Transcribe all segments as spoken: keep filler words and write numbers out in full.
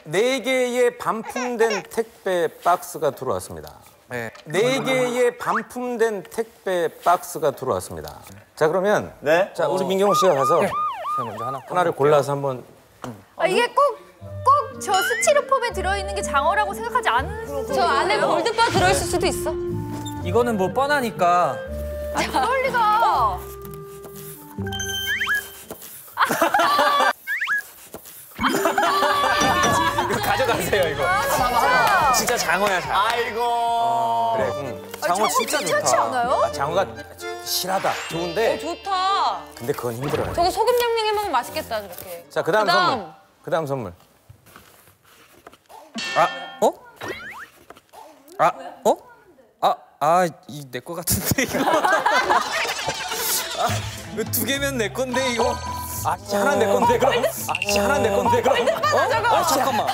네 개의 반품된 택배 박스가 들어왔습니다. 네. 네 개의 반품된 택배 박스가 들어왔습니다. 자, 그러면 네? 자, 우리 민경호 씨가 가서 제가 먼저 하나 하나를 골라서 한번. 아, 이게 꼭 꼭 저 스티로폼에 들어있는 게 장어라고 생각하지 않으세요? 저 안에 골드바 들어있을 수도 있어. 이거는 뭐 뻔하니까. 그럴 리가. 이거 가져가세요, 이거. 진짜. 진짜 장어야, 장어. 아이고. 그래. 응. 장어 진짜 괜찮지 좋다. 않아요? 아, 장어가 실하다. 좋은데. 좋다. 근데 그건 힘들어요. 저거 소금 냠냠 해먹으면 맛있겠다, 저렇게. 자, 그다음 그다음. 선물. 그다음 선물. 아, 어? 아, 어? 아, 아, 이 내 거 같은데 이거. 아, 이거 두 개면 내 건데 이거. 아, 씨, 하나 내 건데 그럼. 아, 씨, 하나 내 건데 그럼. 어? 아, 잠깐만.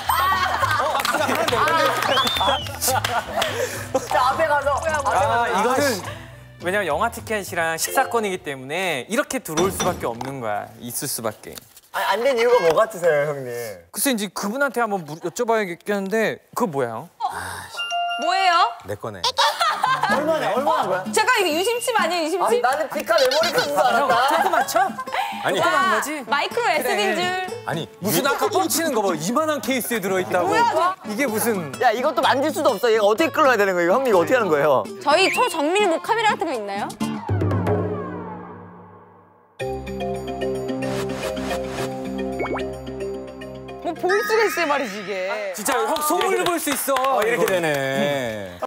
자, 앞에 가서. 아, 이거는 왜냐면 영화 티켓이랑 식사권이기 때문에 이렇게 들어올 수밖에 없는 거야. 있을 수밖에. 아니, 안 된 이유가 뭐 같으세요, 형님? 글쎄 이제 그분한테 한번 물- 여쭤봐야겠는데 그거 뭐야? 뭐예요? 내 거네. 얼마냐, 얼마나 거야? 잠깐 이거 유심칩 아니에요, 유심칩? 아니, 나는 피카 메모리 카드 줄 알았다. 조금 맞춰? 아니, 조그만 거지? 마이크로 에스디인 줄. 아니, 무슨 아까 뻥치는 거 봐. 이만한 케이스에 들어있다고. 이게 무슨. 야, 이것도 만질 수도 없어. 얘가 어떻게 끌어야 되는 거예요? 형님, 이거 어떻게 하는 거예요? 저희 초정밀 뭐 카메라 같은 거 있나요? 뭐 볼 수가 있어요 말이지 이게. 진짜 형 소문을 볼 수 있어. 이렇게 되네.